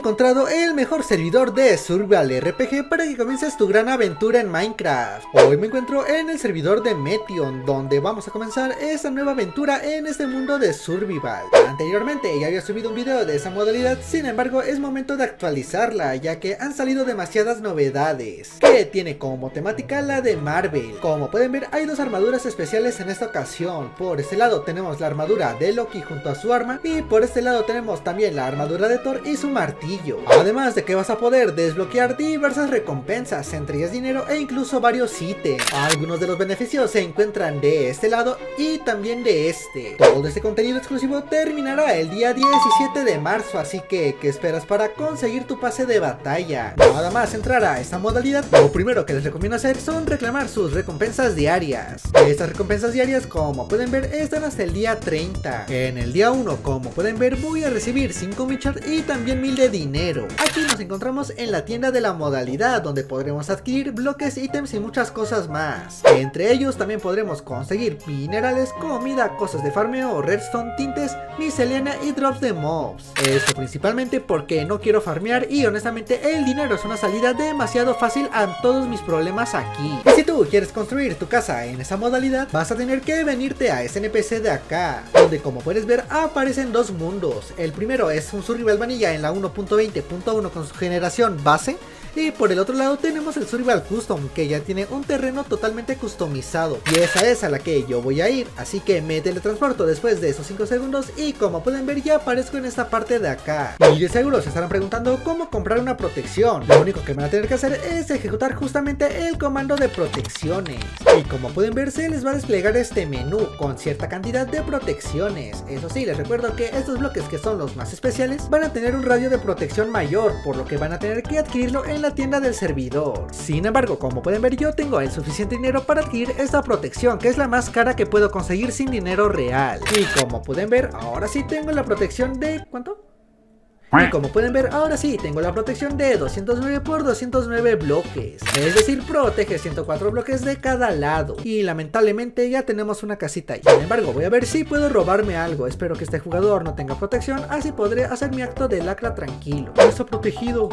encontrado el mejor servidor de Survival RPG para que comiences tu gran aventura en Minecraft. Hoy me encuentro en el servidor de Meteion, donde vamos a comenzar esta nueva aventura en este mundo de Survival. Anteriormente ya había subido un video de esa modalidad, sin embargo es momento de actualizarla, ya que han salido demasiadas novedades, que tiene como temática la de Marvel. Como pueden ver, hay dos armaduras especiales en esta ocasión. Por este lado tenemos la armadura de Loki junto a su arma, y por este lado tenemos también la armadura de Thor y su martillo. Además de que vas a poder desbloquear diversas recompensas, entre ellas dinero e incluso varios ítems. Algunos de los beneficios se encuentran de este lado y también de este. Todo este contenido exclusivo terminará el día 17 de marzo, así que ¿qué esperas para conseguir tu pase de batalla? Nada más entrar a esta modalidad, lo primero que les recomiendo hacer son reclamar sus recompensas diarias. Estas recompensas diarias, como pueden ver, están hasta el día 30. En el día 1, como pueden ver, voy a recibir 5 Michart y también 1000 de dinero. Aquí nos encontramos en la tienda de la modalidad, donde podremos adquirir bloques, ítems y muchas cosas más. Entre ellos también podremos conseguir minerales, comida, cosas de farmeo, redstone, tintes, miscelánea y drops de mobs. Esto principalmente porque no quiero farmear y honestamente el dinero es una salida demasiado fácil a todos mis problemas aquí. Y si tú quieres construir tu casa en esa modalidad, vas a tener que venirte a este NPC de acá, donde como puedes ver aparecen dos mundos. El primero es un Survival Vanilla en la 1.20.1 con su generación base, y por el otro lado tenemos el Survival Custom, que ya tiene un terreno totalmente customizado, y esa es a la que yo voy a ir, así que me teletransporto después de esos 5 segundos y como pueden ver ya aparezco en esta parte de acá. Y de seguro se estarán preguntando cómo comprar una protección. Lo único que van a tener que hacer es ejecutar justamente el comando de protecciones, y como pueden ver se les va a desplegar este menú con cierta cantidad de protecciones. Eso sí, les recuerdo que estos bloques, que son los más especiales, van a tener un radio de protección mayor, por lo que van a tener que adquirirlo en la tienda del servidor. Sin embargo, como pueden ver, yo tengo el suficiente dinero para adquirir esta protección, que es la más cara que puedo conseguir sin dinero real. Y como pueden ver, ahora sí tengo la protección de... ¿cuánto? Y como pueden ver, ahora sí tengo la protección de 209 por 209 bloques, es decir, protege 104 bloques de cada lado. Y lamentablemente ya tenemos una casita. Sin embargo, voy a ver si puedo robarme algo. Espero que este jugador no tenga protección, así podré hacer mi acto de lacra tranquilo. No está protegido.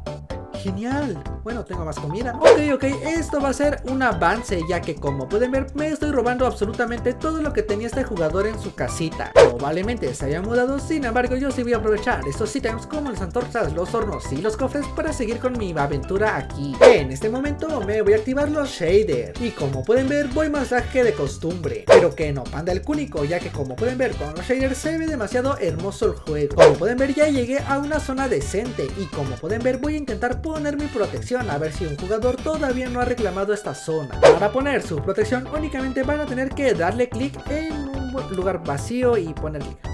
Genial, bueno, tengo más comida. Ok, esto va a ser un avance, ya que como pueden ver me estoy robando absolutamente todo lo que tenía este jugador en su casita. Probablemente se haya mudado, sin embargo yo sí voy a aprovechar estos ítems como las antorchas, los hornos y los cofres para seguir con mi aventura aquí. En este momento me voy a activar los shaders, y como pueden ver voy más lag que de costumbre, pero que no panda el cúnico, ya que como pueden ver con los shaders se ve demasiado hermoso el juego. Como pueden ver ya llegué a una zona decente, y como pueden ver voy a intentar poner mi protección, a ver si un jugador todavía no ha reclamado esta zona. Para poner su protección únicamente van a tener que darle clic en un lugar vacío y poner clic.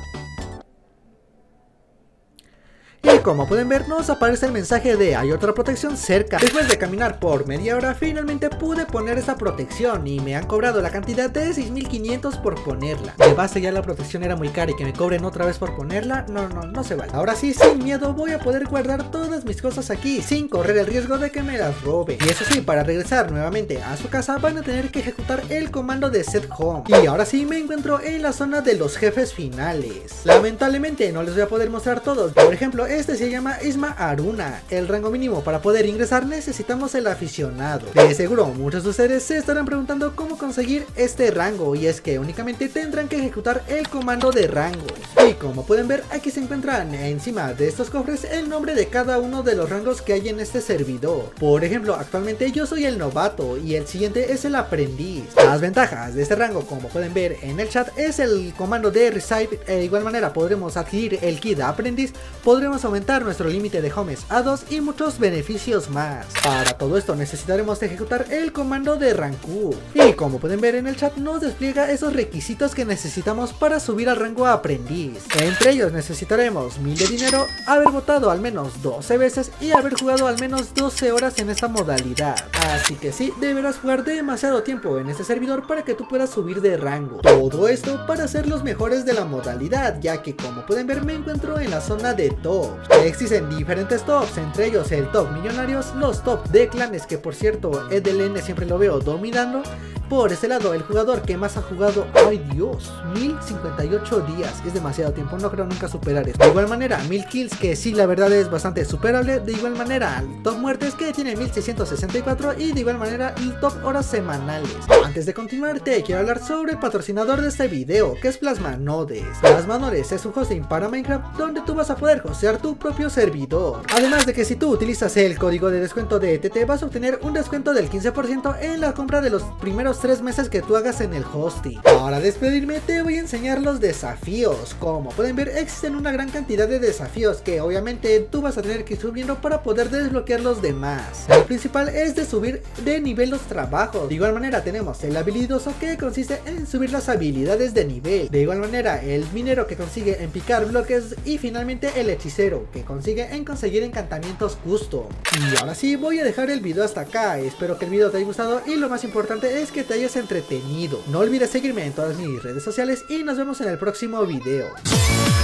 Y como pueden ver nos aparece el mensaje de hay otra protección cerca. Después de caminar por media hora finalmente pude poner esa protección, y me han cobrado la cantidad de 6500 por ponerla. De base ya la protección era muy cara, y que me cobren otra vez por ponerla, no se vale. Ahora sí, sin miedo voy a poder guardar todas mis cosas aquí, sin correr el riesgo de que me las robe. Y eso sí, para regresar nuevamente a su casa van a tener que ejecutar el comando de set home. Y ahora sí me encuentro en la zona de los jefes finales. Lamentablemente no les voy a poder mostrar todos. Por ejemplo, este se llama Isma Aruna. El rango mínimo para poder ingresar necesitamos el aficionado. De seguro muchos de ustedes se estarán preguntando cómo conseguir este rango, y es que únicamente tendrán que ejecutar el comando de rangos. Y como pueden ver aquí se encuentran encima de estos cofres el nombre de cada uno de los rangos que hay en este servidor. Por ejemplo, actualmente yo soy el novato y el siguiente es el aprendiz. Las ventajas de este rango, como pueden ver en el chat, es el comando de Recipe. De igual manera podremos adquirir el kit de aprendiz, podremos aumentar nuestro límite de homes a 2 y muchos beneficios más. Para todo esto necesitaremos ejecutar el comando de Ranku, y como pueden ver en el chat nos despliega esos requisitos que necesitamos para subir al rango aprendiz. Entre ellos necesitaremos 1000 de dinero, haber votado al menos 12 veces y haber jugado al menos 12 horas en esta modalidad. Así que sí, deberás jugar demasiado tiempo en este servidor para que tú puedas subir de rango. Todo esto para ser los mejores de la modalidad, ya que como pueden ver me encuentro en la zona de tops. Existen diferentes tops, entre ellos el top millonarios, los top de clanes, que por cierto EDLN siempre lo veo dominando, Por ese lado, el jugador que más ha jugado, ¡ay Dios! 1058 días, es demasiado tiempo, no creo nunca superar esto. De igual manera, 1000 kills, que sí, la verdad es bastante superable. De igual manera, el top muertes, que tiene 1664, y de igual manera el top horas semanales. Antes de continuar, te quiero hablar sobre el patrocinador de este video, que es Plasmanodes. Plasmanodes es un hosting para Minecraft donde tú vas a poder hostear tu propio servidor. Además de que si tú utilizas el código de descuento de ETT, vas a obtener un descuento del 15% en la compra de los primeros 3 meses que tú hagas en el hosting. Para despedirme, te voy a enseñar los desafíos. Como pueden ver, existen una gran cantidad de desafíos que obviamente tú vas a tener que ir subiendo para poder desbloquear los demás. El principal es de subir de nivel los trabajos. De igual manera tenemos el habilidoso, que consiste en subir las habilidades de nivel. De igual manera el minero, que consigue en picar bloques, y finalmente el hechicero, que consigue en conseguir encantamientos custom. Y ahora sí, voy a dejar el video hasta acá. Espero que el video te haya gustado y lo más importante es que te hayas entretenido. No olvides seguirme en todas mis redes sociales y nos vemos en el próximo video.